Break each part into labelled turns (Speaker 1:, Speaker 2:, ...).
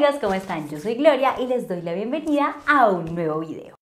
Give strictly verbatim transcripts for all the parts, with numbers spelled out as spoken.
Speaker 1: amigos, ¿cómo están? Yo soy Gloria y les doy la bienvenida a un nuevo video.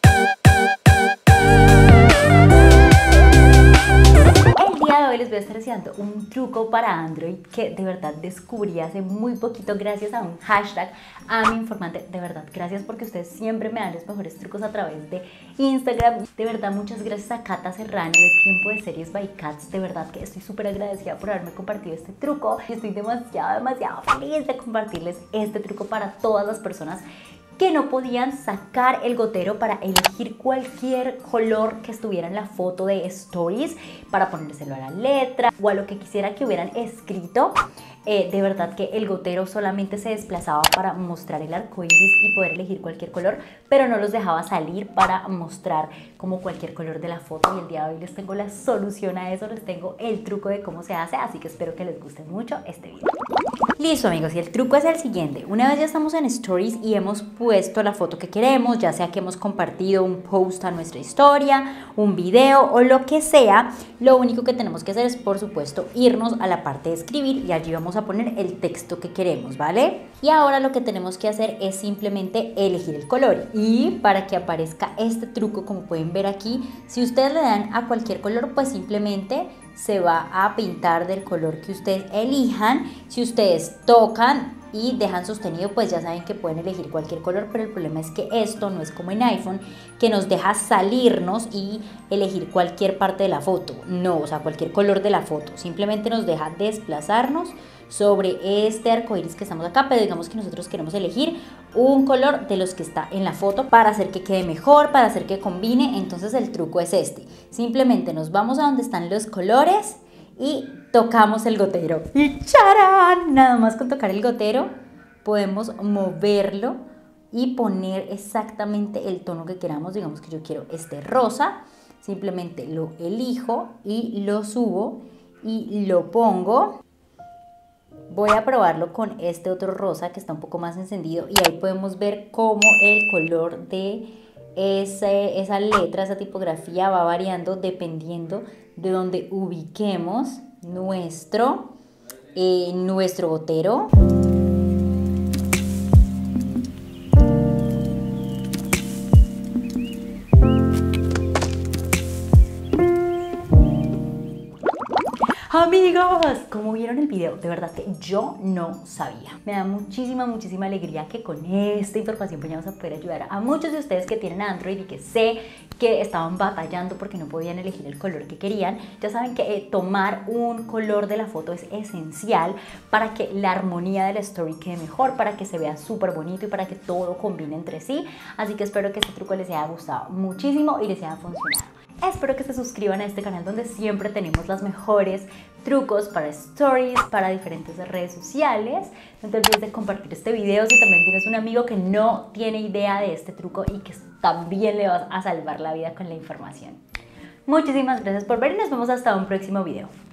Speaker 1: El día de hoy les voy a estar enseñando un truco para Android que de verdad descubrí hace muy poquito gracias a un hashtag a mi informante. De verdad, gracias porque ustedes siempre me dan los mejores trucos a través de Instagram. De verdad, muchas gracias a Cata Serrano de Tiempo de Series by Cats. De verdad que estoy súper agradecida por haberme compartido este truco y estoy demasiado, demasiado feliz de compartirles este truco para todas las personas que no podían sacar el gotero para elegir cualquier color que estuviera en la foto de Stories para ponérselo a la letra o a lo que quisiera que hubieran escrito. Eh, de verdad que el gotero solamente se desplazaba para mostrar el arco iris y poder elegir cualquier color, pero no los dejaba salir para mostrar como cualquier color de la foto. Y el día de hoy les tengo la solución a eso, les tengo el truco de cómo se hace, así que espero que les guste mucho este video. Listo amigos, y el truco es el siguiente. Una vez ya estamos en Stories y hemos puesto la foto que queremos, ya sea que hemos compartido un post a nuestra historia, un video o lo que sea, lo único que tenemos que hacer es, por supuesto, irnos a la parte de escribir y allí vamos a poner el texto que queremos, ¿vale? Y ahora lo que tenemos que hacer es simplemente elegir el color. Y para que aparezca este truco, como pueden ver aquí, si ustedes le dan a cualquier color, pues simplemente se va a pintar del color que ustedes elijan. Si ustedes tocan y dejan sostenido, pues ya saben que pueden elegir cualquier color, pero el problema es que esto no es como en iPhone, que nos deja salirnos y elegir cualquier parte de la foto. No, o sea, cualquier color de la foto. Simplemente nos deja desplazarnos sobre este arco iris que estamos acá, pero digamos que nosotros queremos elegir un color de los que está en la foto para hacer que quede mejor, para hacer que combine. Entonces el truco es este: simplemente nos vamos a donde están los colores y tocamos el gotero y ¡charán! Nada más con tocar el gotero podemos moverlo y poner exactamente el tono que queramos. Digamos que yo quiero este rosa, simplemente lo elijo y lo subo y lo pongo. Voy a probarlo con este otro rosa que está un poco más encendido y ahí podemos ver cómo el color de ese, esa letra, esa tipografía va variando dependiendo de donde ubiquemos nuestro, eh, nuestro gotero. Amigos, como vieron el video, de verdad que yo no sabía. Me da muchísima, muchísima alegría que con esta información vayamos a poder ayudar a muchos de ustedes que tienen Android y que sé que estaban batallando porque no podían elegir el color que querían. Ya saben que eh, tomar un color de la foto es esencial para que la armonía de la story quede mejor, para que se vea súper bonito y para que todo combine entre sí. Así que espero que este truco les haya gustado muchísimo y les haya funcionado. Espero que se suscriban a este canal donde siempre tenemos los mejores trucos para stories, para diferentes redes sociales. No te olvides de compartir este video si también tienes un amigo que no tiene idea de este truco y que también le vas a salvar la vida con la información. Muchísimas gracias por ver y nos vemos hasta un próximo video.